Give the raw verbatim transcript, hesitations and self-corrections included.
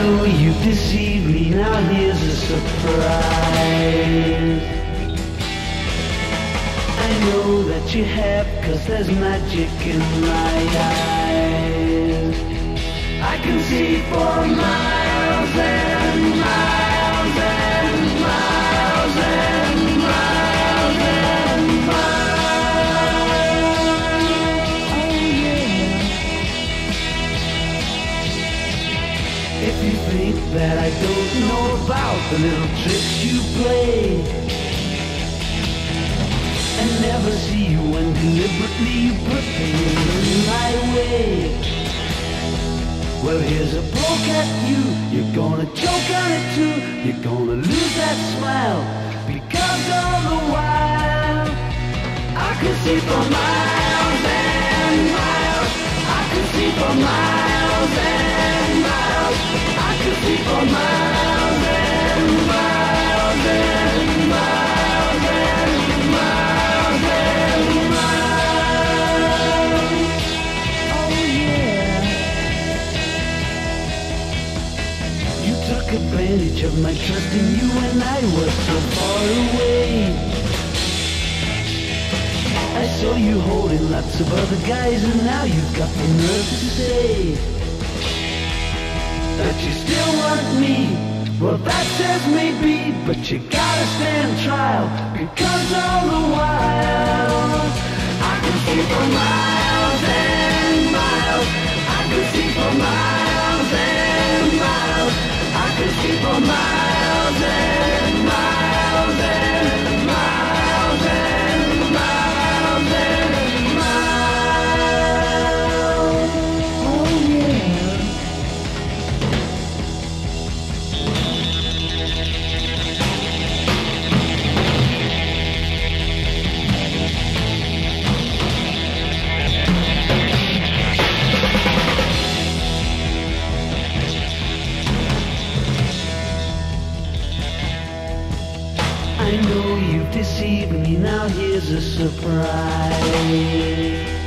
know you've deceived me, now here's a surprise. I know that you have, cause there's magic in my eyes. I can see for miles and miles and miles and miles and miles. Oh yeah. If you think that I don't know about the little tricks you play, and never see you when deliberately you put things in my way. Well, here's a poke at you, you're gonna choke on it too. You're gonna lose that smile, because all the while I can see for miles and miles. I can see for miles and miles. I can see for miles and miles and miles and miles and miles. Oh yeah. You took advantage of my trust in you when I was so far away. I saw you holding lots of other guys, and now you've got the nerve to say that you still want me. Well, that says maybe, but you gotta stand trial, because all the while I can see for miles and miles. I can see for miles and miles. I can see for miles and miles and miles and miles and miles. Oh yeah. I know you've deceived me, now here's a surprise.